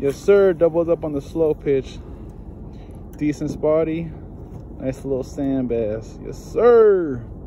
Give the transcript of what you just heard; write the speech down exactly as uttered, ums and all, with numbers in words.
Yes, sir. Doubles up on the slow pitch. Decent spotty. Nice little sand bass. Yes, sir.